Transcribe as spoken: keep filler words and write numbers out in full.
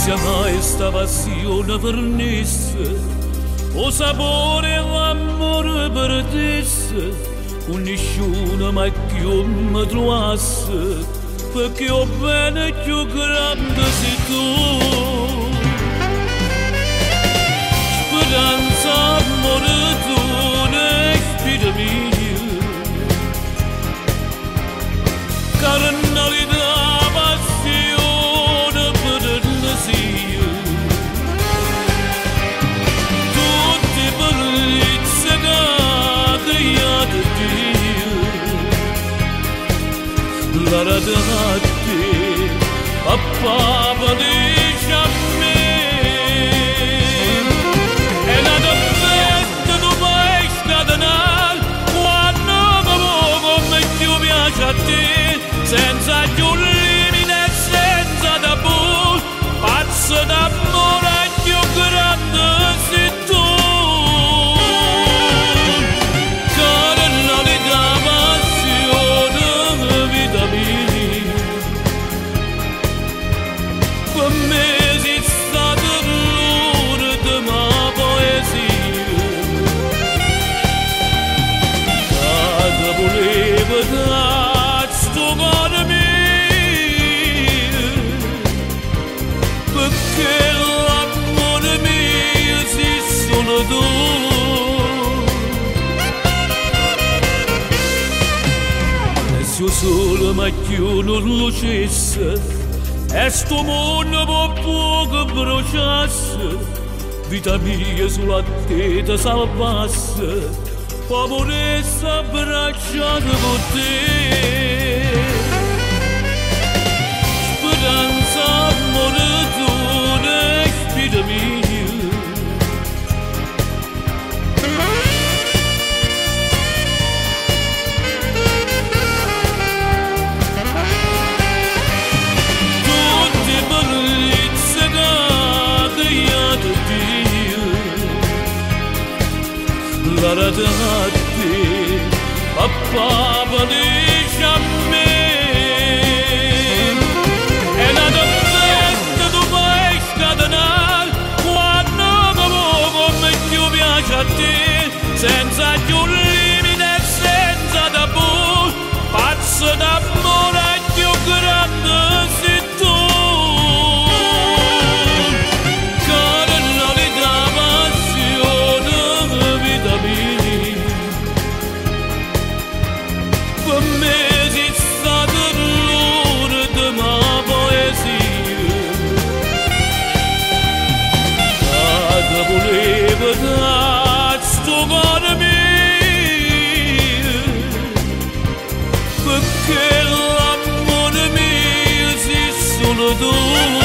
sia mai sta passione vernisse, o sapore e l'amore perdesse, con nessuno mai più mi trovasse, perché ho bene più grande sei tu. Speranza, amore tu, ne spira mia, carnalità, passione per l'ansia, tutte bellezze che ha creato Dio, la radate a Papa dice a me, e la tempesta tu vai scatenare, quando come più piace a te, senza più limite e senza tabù, pazzo d'amore più grande sei tu. Carnalità, passione, vita mia, per me sei stato l'ora della poesia, che voleva dare sto cuore mio, perché l'amore mio sei solo tu. E se io solo ma più non lo cessa, e sto mondo può poco bruciasse, vita mia sulla te ti salvasse, poi vorresti abbracciare con te. Speranza, amore tu, ne spira mia, tutte bellezze che ha creato Dio, la radate a Papa dice a me, e la tempesta tu vai scatenare, quando come più piace a te, senza più limite e senza tabù, pazzo d'amore più grande sei tu. Carnalità, passione, vita mia, per me sei stato l'ora della poesia, che voleva dare sto cuore mio, perché l'amore mio sei solo tu.